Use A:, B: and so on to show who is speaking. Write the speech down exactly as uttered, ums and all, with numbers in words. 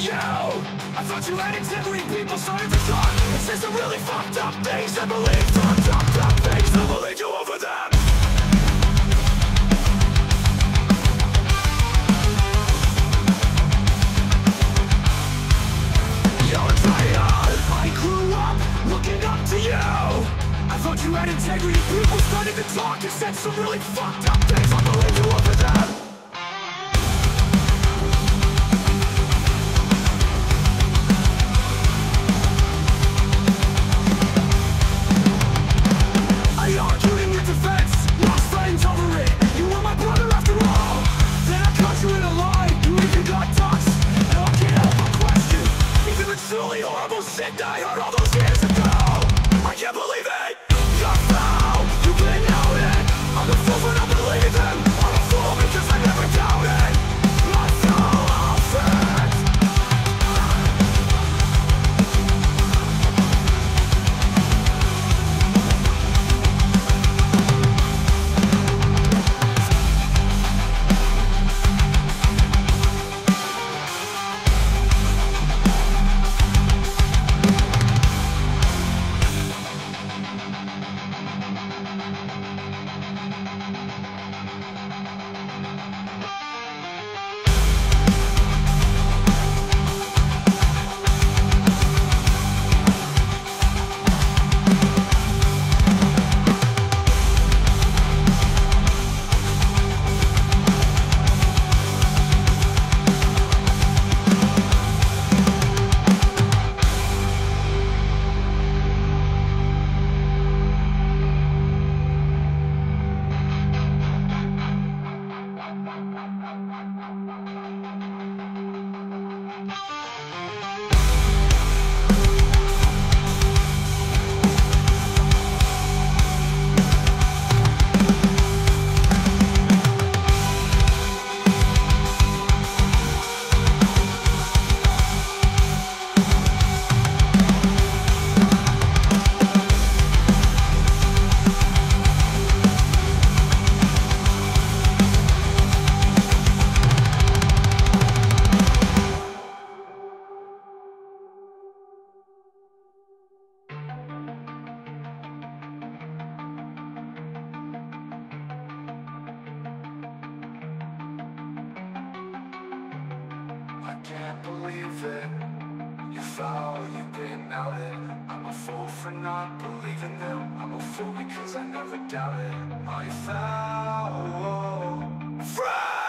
A: you. I thought you had integrity, people started to talk and say some really fucked up things and believe some fucked up things and believe you over them. You're a traitor. I grew up looking up to you. I thought you had integrity, people started to talk and said some really fucked up things I believe you over them. Truly horrible shit I heard all those years ago. I can't believe it. You're a fool. You've been outed. I'm the fool for not believing. I'm a fool because I never doubted. I fell off it. I can't believe it. You foul, you've been outed. I'm a fool for not believing them. I'm a fool because I never doubted. I fell.